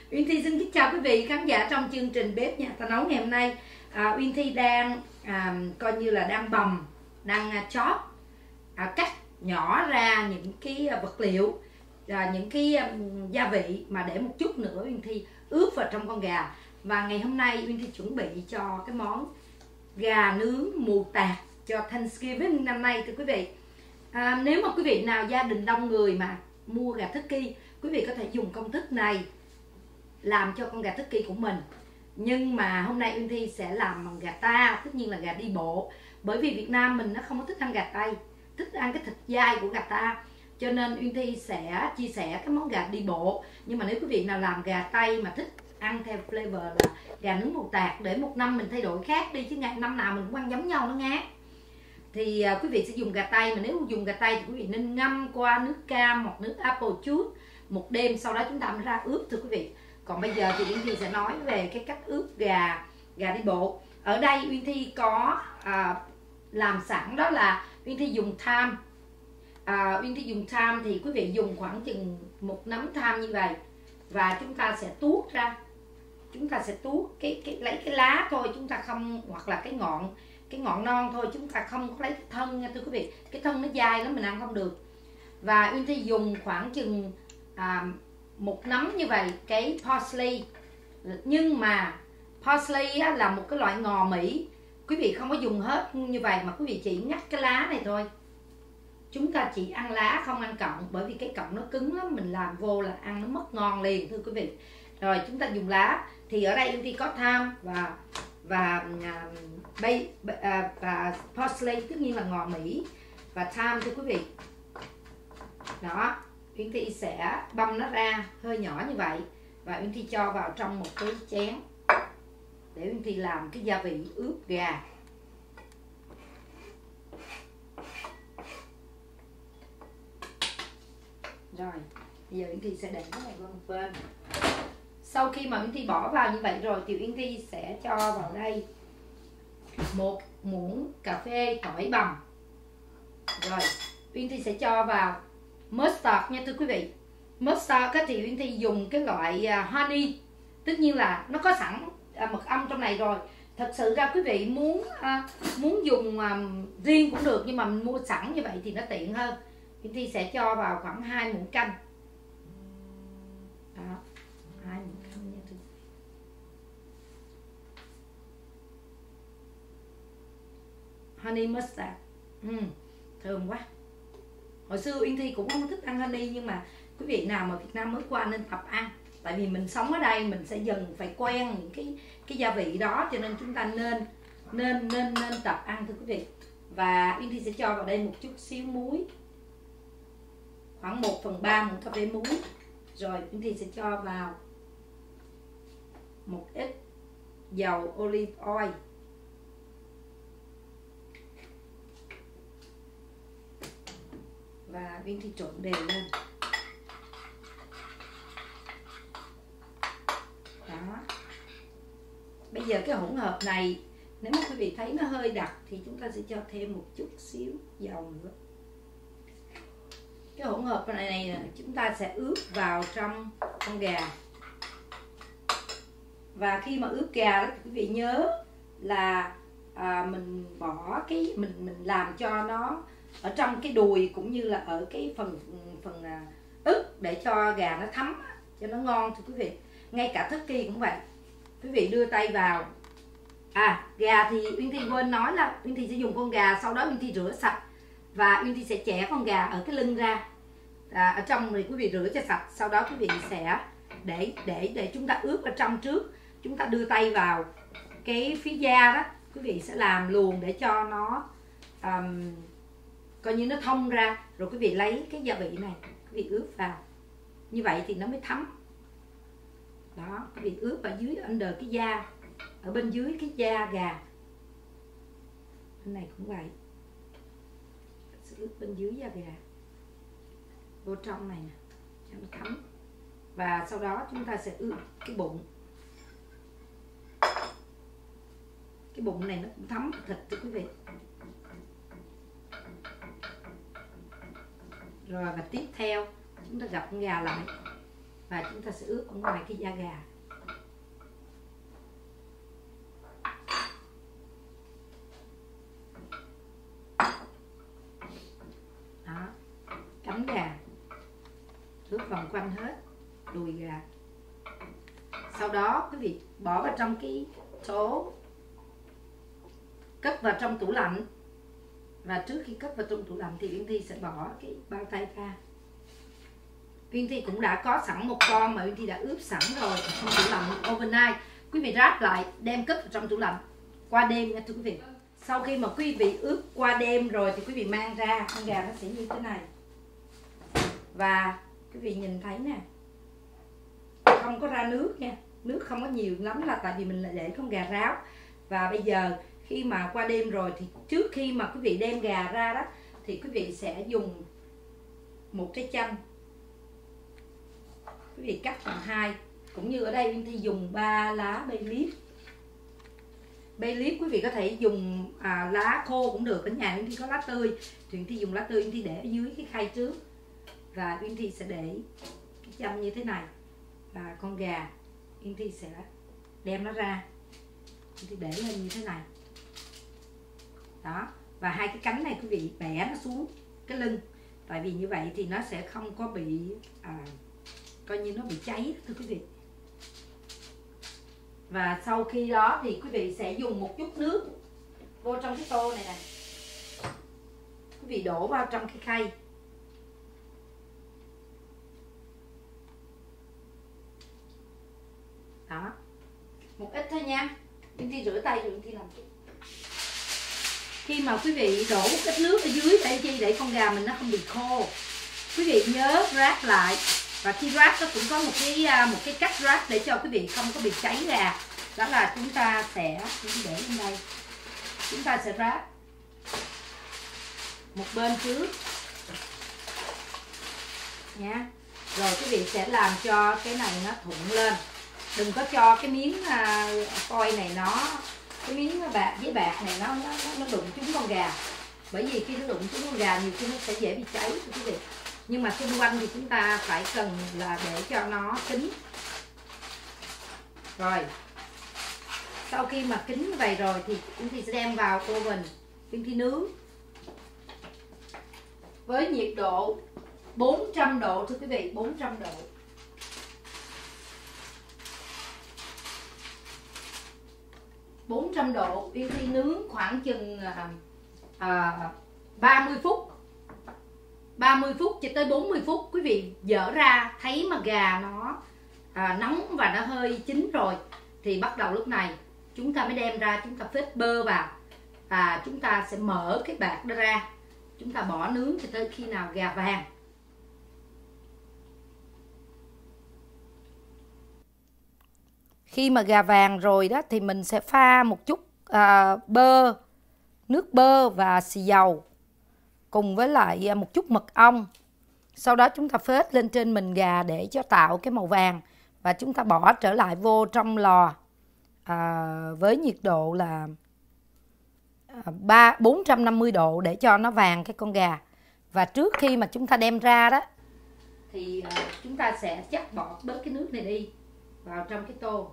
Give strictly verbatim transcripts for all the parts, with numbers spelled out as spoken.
Uyên Thi xin kính chào quý vị khán giả trong chương trình Bếp Nhà Ta Nấu ngày hôm nay. à, Uyên Thi đang à, coi như là đang bầm, đang à, chóp, à, cắt nhỏ ra những cái à, vật liệu, à, những cái à, gia vị mà để một chút nữa Uyên Thi ướp vào trong con gà. Và ngày hôm nay Uyên Thi chuẩn bị cho cái món gà nướng mù tạt cho Thanksgiving năm nay thưa quý vị. à, Nếu mà quý vị nào gia đình đông người mà mua gà turkey, quý vị có thể dùng công thức này làm cho con gà turkey của mình. Nhưng mà hôm nay Uyên Thi sẽ làm bằng gà ta, tất nhiên là gà đi bộ. Bởi vì Việt Nam mình nó không có thích ăn gà tây, thích ăn cái thịt dai của gà ta, cho nên Uyên Thi sẽ chia sẻ cái món gà đi bộ. Nhưng mà nếu quý vị nào làm gà tây mà thích ăn theo flavor là gà nướng mù tạt, để một năm mình thay đổi khác đi, chứ ngày năm nào mình cũng ăn giống nhau nó ngán, thì uh, quý vị sẽ dùng gà tây. Mà nếu dùng gà tây thì quý vị nên ngâm qua nước cam hoặc nước apple juice một đêm, sau đó chúng ta mới ra ướp thưa quý vị. Còn bây giờ thì Uyên Thi sẽ nói về cái cách ướp gà gà đi bộ. Ở đây Uyên Thi có à, làm sẵn, đó là Uyên Thi dùng thyme. à, Uyên Thi dùng thyme thì quý vị dùng khoảng chừng một nắm thyme như vậy, và chúng ta sẽ tuốt ra, chúng ta sẽ tuốt cái cái lấy cái lá thôi, chúng ta không, hoặc là cái ngọn cái ngọn non thôi, chúng ta không có lấy cái thân nha thưa quý vị. Cái thân nó dai lắm, mình ăn không được. Và Uyên Thi dùng khoảng chừng à, một nắm như vậy cái parsley. Nhưng mà parsley á, là một cái loại ngò Mỹ, quý vị không có dùng hết như vậy, mà quý vị chỉ ngắt cái lá này thôi. Chúng ta chỉ ăn lá không ăn cọng, bởi vì cái cọng nó cứng lắm, mình làm vô là ăn nó mất ngon liền thưa quý vị. Rồi chúng ta dùng lá. Thì ở đây Uyên Thi có thyme và và uh, bay uh, và parsley, tất nhiên là ngò Mỹ và thyme thưa quý vị. Đó, Uyên Thi sẽ băm nó ra hơi nhỏ như vậy, và Uyên Thi cho vào trong một cái chén để Uyên Thi làm cái gia vị ướp gà. Rồi, bây giờ Uyên Thi sẽ để cái này qua một bên. Sau khi mà Uyên Thi bỏ vào như vậy rồi thì Uyên Thi sẽ cho vào đây một muỗng cà phê tỏi bằm. Rồi, Uyên Thi sẽ cho vào mustard nha thưa quý vị. Mustard thì Uyên Thi dùng cái loại honey, tất nhiên là nó có sẵn mật ong trong này rồi. Thật sự ra quý vị muốn muốn dùng riêng cũng được, nhưng mà mình mua sẵn như vậy thì nó tiện hơn. Uyên Thi sẽ cho vào khoảng hai muỗng canh. Đó, hai muỗng canh nha thưa. Honey mustard, ừ, thơm quá. Hồi xưa Uyên Thi cũng không thích ăn honey, nhưng mà quý vị nào mà Việt Nam mới qua nên tập ăn. Tại vì mình sống ở đây, mình sẽ dần phải quen những cái cái gia vị đó, cho nên chúng ta nên nên nên nên tập ăn thưa quý vị. Và Uyên Thi sẽ cho vào đây một chút xíu muối, khoảng một phần ba muỗng cà phê muối. Rồi Uyên Thi sẽ cho vào một ít dầu olive oil. Và Uyên Thi trộn đều lên. Đó. Bây giờ cái hỗn hợp này, nếu mà quý vị thấy nó hơi đặc thì chúng ta sẽ cho thêm một chút xíu dầu nữa. Cái hỗn hợp này, này chúng ta sẽ ướp vào trong con gà. Và khi mà ướp gà đó thì quý vị nhớ là à, mình bỏ cái mình mình làm cho nó ở trong cái đùi cũng như là ở cái phần phần ức, để cho gà nó thấm, cho nó ngon thưa quý vị. Ngay cả turkey cũng vậy, quý vị đưa tay vào. À, gà thì Uyên Thi quên nói là Uyên Thi sẽ dùng con gà, sau đó Uyên Thi rửa sạch và Uyên Thi sẽ chẻ con gà ở cái lưng ra. À, ở trong thì quý vị rửa cho sạch, sau đó quý vị sẽ để để để chúng ta ướp ở trong trước. Chúng ta đưa tay vào cái phía da đó, quý vị sẽ làm luồn để cho nó um, coi như nó thông ra, rồi quý vị lấy cái gia vị này quý vị ướp vào, như vậy thì nó mới thấm. Đó, quý vị ướp ở dưới, under cái da, ở bên dưới cái da gà. Bên này cũng vậy, sẽ ướp bên dưới da gà vô trong này nè cho nó thấm. Và sau đó chúng ta sẽ ướp cái bụng. Cái bụng này nó cũng thấm thịt thưa quý vị. Rồi và tiếp theo chúng ta gập con gà lại. và chúng ta sẽ ướp ở ngoài cái da gà. Đó, cánh gà ướp vòng quanh hết đùi gà. Sau đó quý vị bỏ vào trong cái số, cất vào trong tủ lạnh. Và trước khi cất vào trong tủ lạnh thì Uyên Thi sẽ bỏ cái bao tay ra. Uyên Thi cũng đã có sẵn một con mà Uyên Thi đã ướp sẵn rồi ở trong tủ lạnh overnight. Quý vị ráp lại đem cất vào trong tủ lạnh qua đêm nha thưa quý vị. Sau khi mà quý vị ướp qua đêm rồi thì quý vị mang ra, con gà nó sẽ như thế này. Và quý vị nhìn thấy nè, không có ra nước nha, nước không có nhiều lắm là tại vì mình lại để con gà ráo. Và bây giờ khi mà qua đêm rồi thì trước khi mà quý vị đem gà ra đó thì quý vị sẽ dùng một trái chanh, quý vị cắt thành hai, cũng như ở đây Uyên Thi dùng ba lá bay leaf. Bay leaf quý vị có thể dùng à, lá khô cũng được, ở nhà Uyên Thi có lá tươi thì Uyên Thi dùng lá tươi. Uyên Thi để ở dưới cái khay trước và Uyên Thi sẽ để cái chanh như thế này, và con gà Uyên Thi sẽ đem nó ra, Uyên Thi để lên như thế này đó. Và hai cái cánh này quý vị bẻ nó xuống cái lưng, tại vì như vậy thì nó sẽ không có bị à, coi như nó bị cháy thưa quý vị. Và sau khi đó thì quý vị sẽ dùng một chút nước vô trong cái tô này nè, quý vị đổ vào trong cái khay. Đó, một ít thôi nha. Uyên Thi rửa tay rồi Uyên Thi làm chút. Khi mà quý vị đổ một ít nước ở dưới để chi, để con gà mình nó không bị khô, quý vị nhớ ráp lại. Và khi ráp nó cũng có một cái một cái cách ráp để cho quý vị không có bị cháy gà. Đó là chúng ta sẽ để lên đây, chúng ta sẽ ráp một bên trước nha. Rồi quý vị sẽ làm cho cái này nó thuận lên, đừng có cho cái miếng foil này nó, cái miếng bạc giấy bạc này nó nó nó đụng trúng con gà, bởi vì khi nó đụng trúng con gà nhiều khi nó sẽ dễ bị cháy thưa quý vị. Nhưng mà xung quanh thì chúng ta phải cần là để cho nó kín. Rồi sau khi mà kín như vậy rồi thì Uyên Thi sẽ đem vào oven, Uyên Thi nướng với nhiệt độ bốn trăm độ thưa quý vị, bốn trăm độ. bốn trăm độ Uyên Thi nướng khoảng chừng à, ba mươi phút, ba mươi phút cho tới bốn mươi phút. Quý vị dỡ ra thấy mà gà nó à, nóng và nó hơi chín rồi thì bắt đầu lúc này chúng ta mới đem ra, chúng ta phết bơ vào và chúng ta sẽ mở cái bạc đó ra, chúng ta bỏ nướng cho tới khi nào gà vàng. Khi mà gà vàng rồi đó thì mình sẽ pha một chút à, bơ, nước bơ và xì dầu cùng với lại một chút mật ong. Sau đó chúng ta phết lên trên mình gà để cho tạo cái màu vàng, và chúng ta bỏ trở lại vô trong lò à, với nhiệt độ là ba bốn trăm năm mươi độ để cho nó vàng cái con gà. Và trước khi mà chúng ta đem ra đó thì à, chúng ta sẽ chắc bỏ bớt cái nước này đi vào trong cái tô.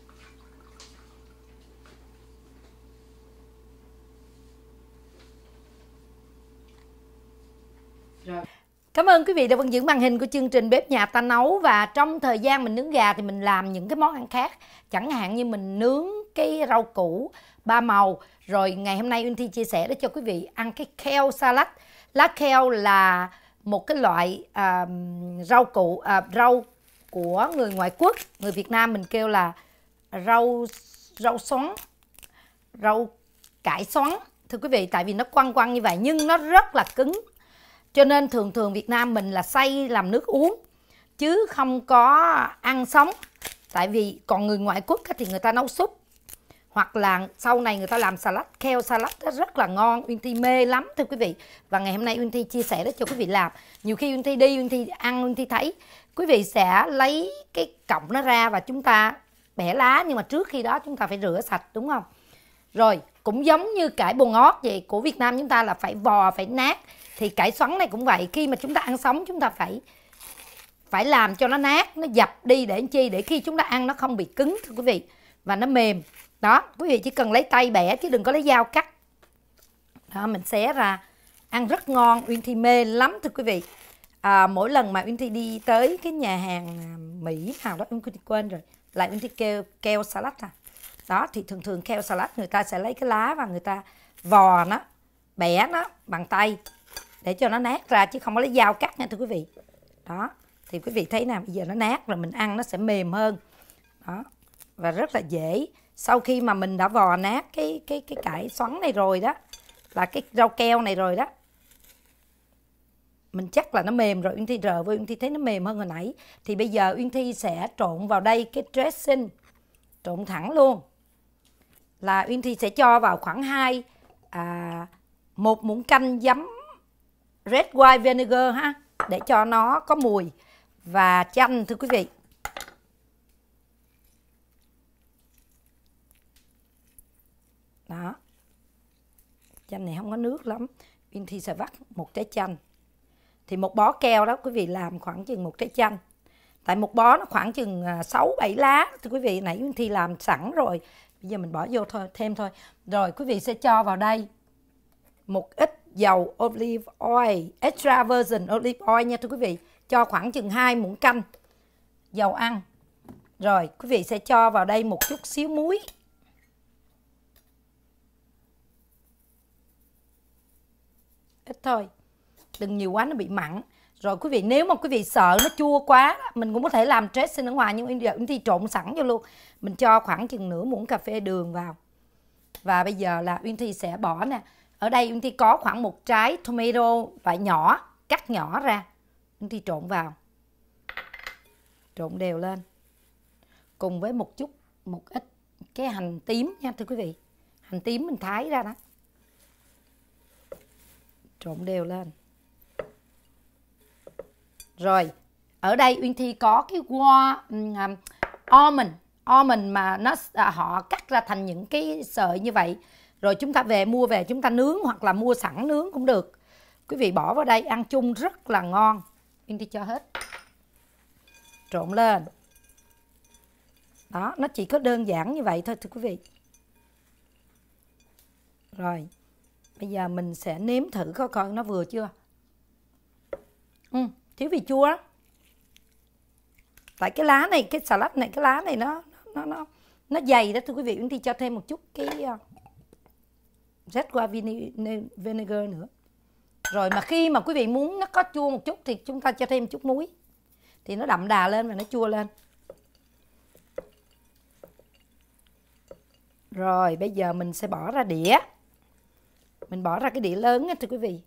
Rồi. Cảm ơn quý vị đã vẫn giữ màn hình của chương trình Bếp Nhà Ta Nấu. Và trong thời gian mình nướng gà thì mình làm những cái món ăn khác. Chẳng hạn như mình nướng cái rau củ ba màu. Rồi ngày hôm nay Uyên Thi chia sẻ để cho quý vị ăn cái kale salad. Lá kale là một cái loại à, rau củ à, rau của người ngoại quốc. Người Việt Nam mình kêu là rau rau xoắn, rau cải xoắn thưa quý vị, tại vì nó quăng quăng như vậy nhưng nó rất là cứng. Cho nên thường thường Việt Nam mình là xay làm nước uống chứ không có ăn sống. Tại vì còn người ngoại quốc thì người ta nấu súp, hoặc là sau này người ta làm salad, kale salad đó rất là ngon. Uyên Thi mê lắm thưa quý vị. Và ngày hôm nay Uyên Thi chia sẻ để cho quý vị làm. Nhiều khi Uyên Thi đi, Uyên Thi ăn, Uyên Thi thấy quý vị sẽ lấy cái cọng nó ra và chúng ta bẻ lá, nhưng mà trước khi đó chúng ta phải rửa sạch, đúng không? Rồi cũng giống như cải bồ ngót vậy, của Việt Nam chúng ta là phải vò, phải nát. Thì cải xoắn này cũng vậy, khi mà chúng ta ăn sống chúng ta phải phải làm cho nó nát, nó dập đi để làm chi, để khi chúng ta ăn nó không bị cứng thưa quý vị, và nó mềm. Đó, quý vị chỉ cần lấy tay bẻ chứ đừng có lấy dao cắt. Đó, mình xé ra ăn rất ngon. Uyên Thi mê lắm thưa quý vị. À, mỗi lần mà Uyên Thi đi tới cái nhà hàng Mỹ nào đó, Uyên Thi quên rồi, lại Uyên Thi kêu keo salad à. Đó, thì thường thường keo salad người ta sẽ lấy cái lá và người ta vò nó, bẻ nó bằng tay để cho nó nát ra, chứ không có lấy dao cắt nha thưa quý vị. Đó, thì quý vị thấy nào, bây giờ nó nát rồi, mình ăn nó sẽ mềm hơn. Đó, và rất là dễ. Sau khi mà mình đã vò nát cái cái cái cải xoắn này rồi đó, là cái rau keo này rồi đó, mình chắc là nó mềm rồi. Uyên Thi rờ với Uyên Thi thấy nó mềm hơn hồi nãy. Thì bây giờ Uyên Thi sẽ trộn vào đây cái dressing, trộn thẳng luôn. Là Uyên Thi sẽ cho vào khoảng hai à, một muỗng canh giấm red wine vinegar ha, để cho nó có mùi, và chanh thưa quý vị. Đó, chanh này không có nước lắm, Uyên Thi sẽ vắt một trái chanh. Thì một bó keo đó quý vị làm khoảng chừng một trái chanh. Tại một bó nó khoảng chừng sáu bảy lá thưa quý vị, nãy Uyên Thi làm sẵn rồi, bây giờ mình bỏ vô thôi, thêm thôi. Rồi quý vị sẽ cho vào đây một ít dầu olive oil, extra virgin olive oil nha thưa quý vị. Cho khoảng chừng hai muỗng canh dầu ăn. Rồi quý vị sẽ cho vào đây một chút xíu muối. Ít thôi, đừng nhiều quá nó bị mặn. Rồi quý vị, nếu mà quý vị sợ nó chua quá, mình cũng có thể làm dressing ở ngoài, nhưng giờ Uyên Thi trộn sẵn vô luôn. Mình cho khoảng chừng nửa muỗng cà phê đường vào. Và bây giờ là Uyên Thi sẽ bỏ nè. Ở đây Uyên Thi có khoảng một trái tomato loại nhỏ, cắt nhỏ ra. Uyên Thi trộn vào. Trộn đều lên. Cùng với một chút, một ít cái hành tím nha thưa quý vị. Hành tím mình thái ra đó. Trộn đều lên. Rồi, ở đây Uyên Thi có cái wa um, almond, almond mà nó à, họ cắt ra thành những cái sợi như vậy. Rồi chúng ta về mua về chúng ta nướng, hoặc là mua sẵn nướng cũng được. Quý vị bỏ vào đây ăn chung rất là ngon. Uyên Thi cho hết. Trộn lên. Đó, nó chỉ có đơn giản như vậy thôi thưa quý vị. Rồi, bây giờ mình sẽ nếm thử coi coi nó vừa chưa. Ừ, thiếu vị chua đó. Tại cái lá này, cái salad này, cái lá này nó nó nó nó dày đó thưa quý vị. Uyên Thi cho thêm một chút cái uh, red wine vinegar nữa. Rồi mà khi mà quý vị muốn nó có chua một chút thì chúng ta cho thêm một chút muối, thì nó đậm đà lên và nó chua lên. Rồi bây giờ mình sẽ bỏ ra đĩa. Mình bỏ ra cái đĩa lớn nha thưa quý vị.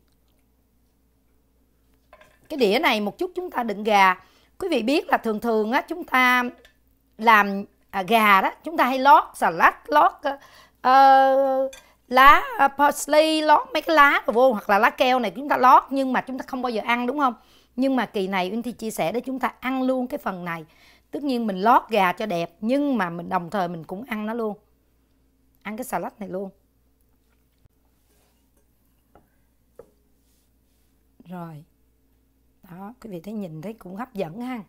Cái đĩa này một chút chúng ta đựng gà. Quý vị biết là thường thường á, chúng ta làm à, gà đó, chúng ta hay lót salad, lót uh, uh, lá uh, parsley, lót mấy cái lá rồi vô, hoặc là lá keo này chúng ta lót, nhưng mà chúng ta không bao giờ ăn đúng không? Nhưng mà kỳ này Uyên Thi chia sẻ để chúng ta ăn luôn cái phần này. Tất nhiên mình lót gà cho đẹp, nhưng mà mình đồng thời mình cũng ăn nó luôn. Ăn cái salad này luôn. Rồi. Đó, quý vị thấy nhìn thấy cũng hấp dẫn ha.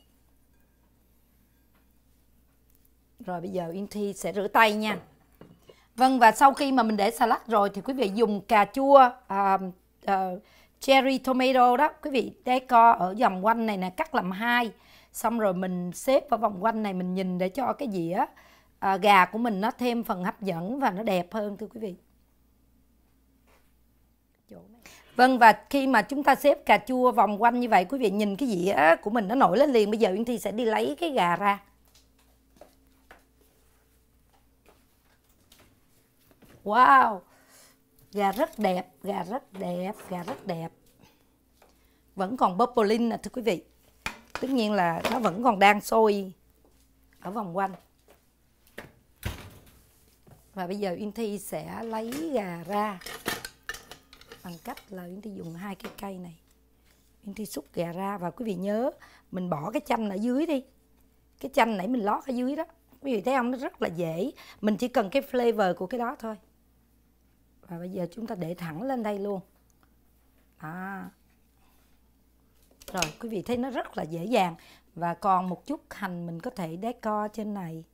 Rồi bây giờ Uyên Thi sẽ rửa tay nha. Vâng, và sau khi mà mình để salad rồi thì quý vị dùng cà chua uh, uh, cherry tomato đó, quý vị decor ở vòng quanh này nè, cắt làm hai. Xong rồi mình xếp ở vòng quanh này, mình nhìn để cho cái dĩa uh, gà của mình nó thêm phần hấp dẫn và nó đẹp hơn thưa quý vị. Vâng, và khi mà chúng ta xếp cà chua vòng quanh như vậy, quý vị nhìn cái dĩa của mình nó nổi lên liền. Bây giờ Uyên Thi sẽ đi lấy cái gà ra. Wow, gà rất đẹp, gà rất đẹp, gà rất đẹp. Vẫn còn bubbling nè thưa quý vị. Tất nhiên là nó vẫn còn đang sôi ở vòng quanh. Và bây giờ Uyên Thi sẽ lấy gà ra bằng cách là Uyên Thi dùng hai cái cây này. Uyên Thi xúc gà ra, và quý vị nhớ mình bỏ cái chanh ở dưới đi. Cái chanh nãy mình lót ở dưới đó. Quý vị thấy không, nó rất là dễ. Mình chỉ cần cái flavor của cái đó thôi. Và bây giờ chúng ta để thẳng lên đây luôn. Đó. Rồi quý vị thấy nó rất là dễ dàng. Và còn một chút hành mình có thể decor trên này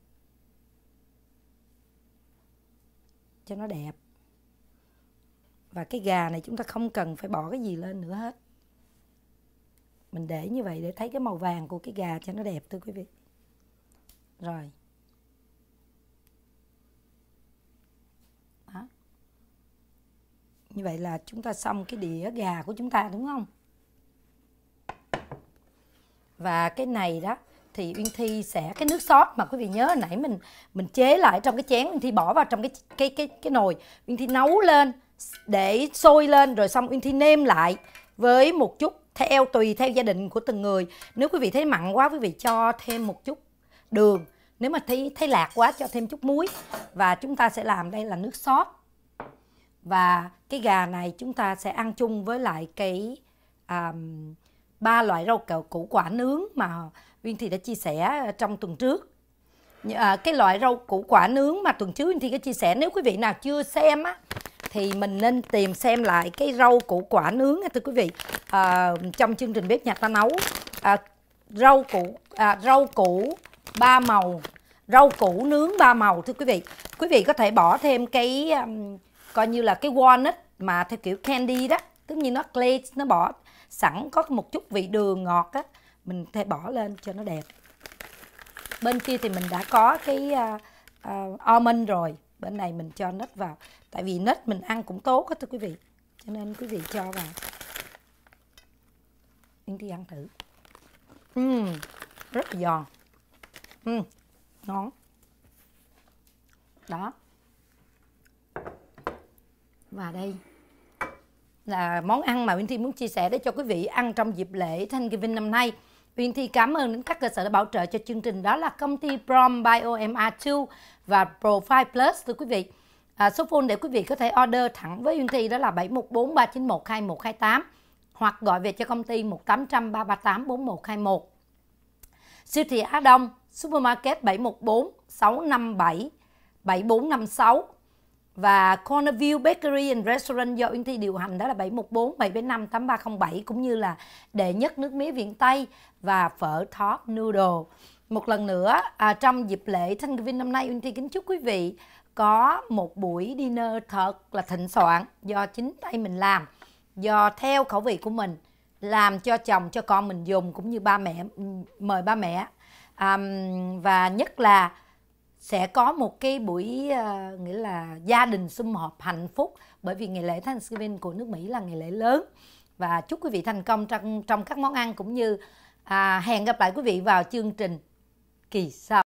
cho nó đẹp. Và cái gà này chúng ta không cần phải bỏ cái gì lên nữa hết. Mình để như vậy để thấy cái màu vàng của cái gà cho nó đẹp thưa quý vị. Rồi. Đó. Như vậy là chúng ta xong cái đĩa gà của chúng ta đúng không? Và cái này đó thì Uyên Thi sẽ cái nước sốt mà quý vị nhớ hồi nãy mình mình chế lại trong cái chén, Uyên Thi bỏ vào trong cái cái cái cái nồi, Uyên Thi nấu lên để sôi lên rồi xong Uyên Thi nêm lại với một chút theo tùy theo gia đình của từng người. Nếu quý vị thấy mặn quá quý vị cho thêm một chút đường, nếu mà thấy thấy lạc quá cho thêm chút muối. Và chúng ta sẽ làm đây là nước sốt. Và cái gà này chúng ta sẽ ăn chung với lại cái um, ba loại rau củ quả nướng mà Uyên Thi đã chia sẻ trong tuần trước. À, cái loại rau củ quả nướng mà tuần trước Uyên Thi có chia sẻ, nếu quý vị nào chưa xem á thì mình nên tìm xem lại cái rau củ quả nướng thưa quý vị. À, trong chương trình Bếp Nhà Ta Nấu, à, rau củ à, rau củ ba màu, rau củ nướng ba màu thưa quý vị. Quý vị có thể bỏ thêm cái um, coi như là cái walnut mà theo kiểu candy đó, tức như nó glaze, nó bỏ sẵn có một chút vị đường ngọt á, mình thể bỏ lên cho nó đẹp. Bên kia thì mình đã có cái uh, uh, almond rồi, bên này mình cho nut vào, tại vì nut mình ăn cũng tốt á thưa quý vị, cho nên quý vị cho vào. Uyên Thi ăn thử. Uhm, rất là giòn. Uhm, ngon. Đó. Và đây là món ăn mà Uyên Thi muốn chia sẻ để cho quý vị ăn trong dịp lễ Thanksgiving năm nay. Uyên Thi cảm ơn đến các cơ sở đã bảo trợ cho chương trình, đó là công ty Brom Bio em rờ hai và Profile Plus thưa quý vị. À, số phone để quý vị có thể order thẳng với Uyên Thi đó là bảy một bốn ba chín một hai một hai tám hoặc gọi về cho công ty một tám trăm ba ba tám bốn một hai một. Siêu thị Á Đông Supermarket bảy một bốn sáu năm bảy bảy bốn năm sáu. Và Cornerview Bakery and Restaurant do Uyên Thi điều hành, đó là bảy một bốn bảy bảy năm tám ba không bảy, cũng như là Đệ Nhất Nước Mía Viễn Tây và phở Top Noodle. Một lần nữa, à, trong dịp lễ Thanksgiving năm nay, Uyên Thi kính chúc quý vị có một buổi dinner thật là thịnh soạn, do chính tay mình làm, do theo khẩu vị của mình, làm cho chồng, cho con mình dùng, cũng như ba mẹ, mời ba mẹ. À, và nhất là sẽ có một cái buổi uh, nghĩa là gia đình sum họp hạnh phúc, bởi vì ngày lễ Thanksgiving của nước Mỹ là ngày lễ lớn. Và chúc quý vị thành công trong, trong các món ăn, cũng như uh, hẹn gặp lại quý vị vào chương trình kỳ sau.